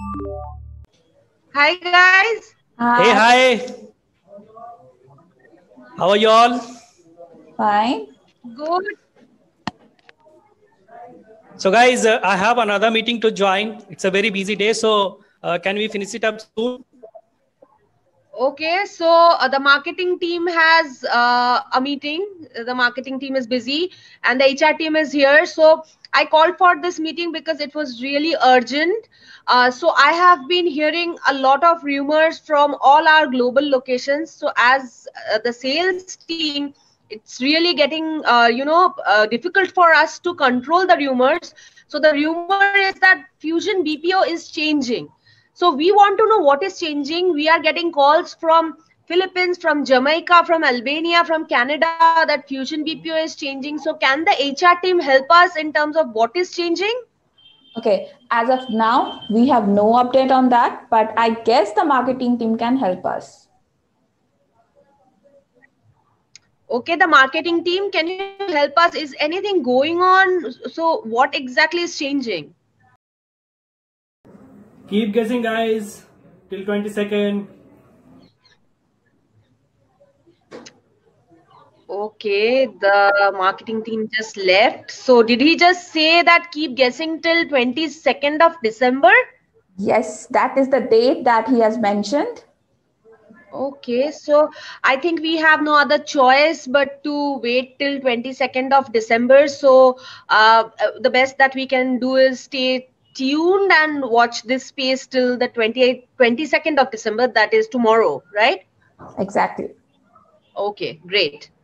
Hi guys. Hey, Hi, hi. How are you all? fine. Good. So, guys, I have another meeting to join. It's a very busy day. So, can we finish it up soon? Okay, so the marketing team has a meeting. The marketing team is busy and the HR team is here. So I called for this meeting because it was really urgent. So I have been hearing a lot of rumors from all our global locations. So as the sales team, it's really getting difficult for us to control the rumors. So the rumor is that Fusion BPO is changing. So we want to know what is changing. We are getting calls from Philippines, from Jamaica, from Albania, from Canada that Fusion BPO is changing. So can the HR team help us in terms of what is changing? Okay, as of now, we have no update on that, but I guess the marketing team can help us. Okay, the marketing team, can you help us? Is anything going on? So what exactly is changing? Keep guessing, guys. Till 22nd. Okay, the marketing team just left. So did he just say that keep guessing till 22nd of December? Yes, that is the date that he has mentioned. Okay, so I think we have no other choice but to wait till 22nd of December. So the best that we can do is stay tuned and watch this space till the 22nd of December, that is tomorrow, right? Exactly. Okay, great.